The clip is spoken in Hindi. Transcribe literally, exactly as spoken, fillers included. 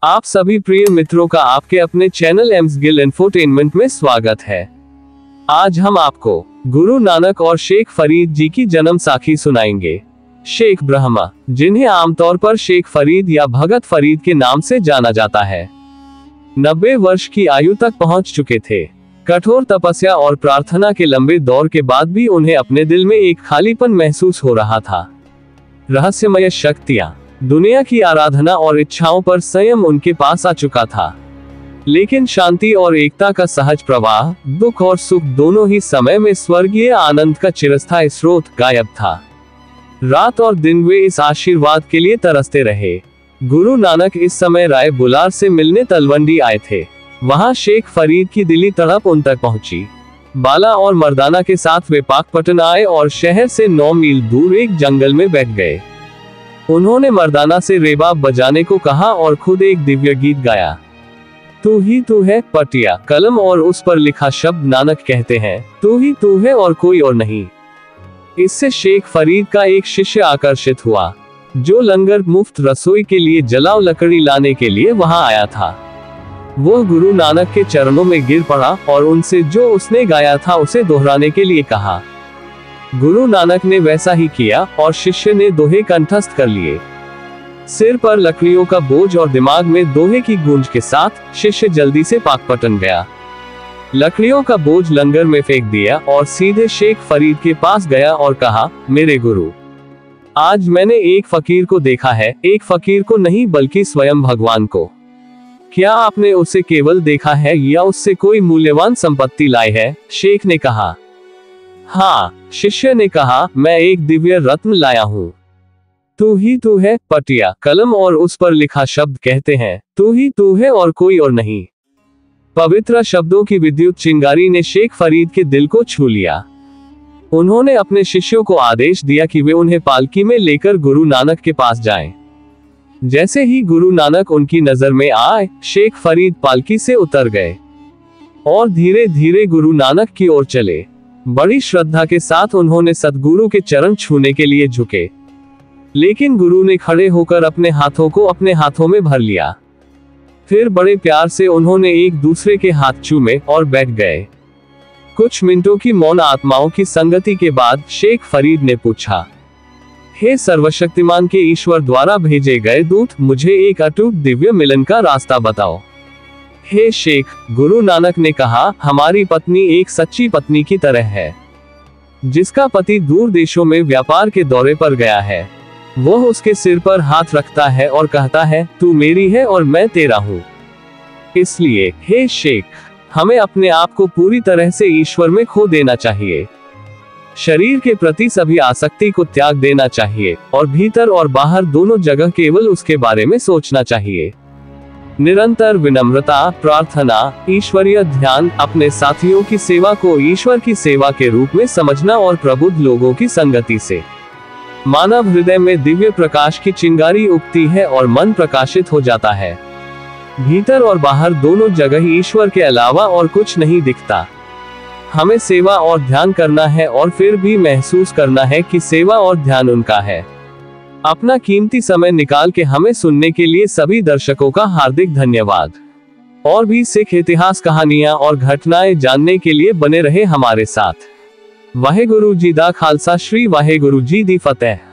आप सभी प्रिय मित्रों का आपके अपने चैनल एम्स गिल इंफोटेनमेंट में स्वागत है। आज हम आपको गुरु नानक और शेख फरीद जी की जन्म साखी सुनाएंगे। शेख ब्रह्मा, जिन्हें आमतौर पर शेख फरीद या भगत फरीद के नाम से जाना जाता है, नब्बे वर्ष की आयु तक पहुंच चुके थे। कठोर तपस्या और प्रार्थना के लंबे दौर के बाद भी उन्हें अपने दिल में एक खालीपन महसूस हो रहा था। रहस्यमय शक्तियां, दुनिया की आराधना और इच्छाओं पर संयम उनके पास आ चुका था, लेकिन शांति और एकता का सहज प्रवाह, दुख और सुख दोनों ही समय में स्वर्गीय आनंद का चिरस्थायी स्रोत गायब था। रात और दिन वे इस आशीर्वाद के लिए तरसते रहे। गुरु नानक इस समय राय बुलार से मिलने तलवंडी आए थे। वहां शेख फरीद की दिली तड़प उन तक पहुंची। बाला और मर्दाना के साथ वे पाकपटन आए और शहर से नौ मील दूर एक जंगल में बैठ गए। उन्होंने मर्दाना से रेबाब बजाने को कहा और खुद एक दिव्य गीत गाया। तू ही तू है पटिया कलम और उस पर लिखा शब्द नानक कहते हैं, तू ही तू है और कोई और नहीं। इससे शेख फरीद का एक शिष्य आकर्षित हुआ, जो लंगर मुफ्त रसोई के लिए जलाओ लकड़ी लाने के लिए वहां आया था। वो गुरु नानक के चरणों में गिर पड़ा और उनसे जो उसने गाया था उसे दोहराने के लिए कहा। गुरु नानक ने वैसा ही किया और शिष्य ने दोहे कंठस्थ कर लिए। सिर पर लकड़ियों का बोझ और दिमाग में दोहे की गूंज के साथ शिष्य जल्दी से पाकपटन गया। लकड़ियों का बोझ लंगर में फेंक दिया और सीधे शेख फरीद के पास गया और कहा, मेरे गुरु, आज मैंने एक फकीर को देखा है, एक फकीर को नहीं बल्कि स्वयं भगवान को। क्या आपने उसे केवल देखा है या उससे कोई मूल्यवान संपत्ति लाई है? शेख ने कहा, हाँ। शिष्य ने कहा, मैं एक दिव्य रत्न लाया हूँ। तू ही तू है पटिया कलम और उस पर लिखा शब्द कहते हैं, तू ही तू है और कोई और नहीं। पवित्र शब्दों की विद्युत चिंगारी ने शेख फरीद के दिल को छू लिया। उन्होंने अपने शिष्यों को आदेश दिया कि वे उन्हें पालकी में लेकर गुरु नानक के पास जाएं। जैसे ही गुरु नानक उनकी नजर में आए, शेख फरीद पालकी से उतर गए और धीरे धीरे गुरु नानक की ओर चले। बड़ी श्रद्धा के साथ उन्होंने सद्गुरु के चरण छूने के लिए झुके, लेकिन गुरु ने खड़े होकर अपने हाथों को अपने हाथों में भर लिया। फिर बड़े प्यार से उन्होंने एक दूसरे के हाथ चूमे और बैठ गए। कुछ मिनटों की मौन आत्माओं की संगति के बाद शेख फरीद ने पूछा, हे सर्वशक्तिमान के ईश्वर द्वारा भेजे गए दूत, मुझे एक अटूट दिव्य मिलन का रास्ता बताओ। हे शेख, गुरु नानक ने कहा, हमारी पत्नी एक सच्ची पत्नी की तरह है, जिसका पति दूर देशों में व्यापार के दौरे पर गया है। वह उसके सिर पर हाथ रखता है और कहता है, तू मेरी है और मैं तेरा हूँ। इसलिए हे शेख, हमें अपने आप को पूरी तरह से ईश्वर में खो देना चाहिए। शरीर के प्रति सभी आसक्ति को त्याग देना चाहिए और भीतर और बाहर दोनों जगह केवल उसके बारे में सोचना चाहिए। निरंतर विनम्रता, प्रार्थना, ईश्वरीय ध्यान, अपने साथियों की सेवा को ईश्वर की सेवा के रूप में समझना और प्रबुद्ध लोगों की संगति से मानव हृदय में दिव्य प्रकाश की चिंगारी उगती है और मन प्रकाशित हो जाता है। भीतर और बाहर दोनों जगह ईश्वर के अलावा और कुछ नहीं दिखता। हमें सेवा और ध्यान करना है और फिर भी महसूस करना है कि सेवा और ध्यान उनका है। अपना कीमती समय निकाल के हमें सुनने के लिए सभी दर्शकों का हार्दिक धन्यवाद। और भी सिख इतिहास, कहानियां और घटनाएं जानने के लिए बने रहे हमारे साथ। वाहेगुरु जी दा खालसा, श्री वाहेगुरु जी दी फतेह।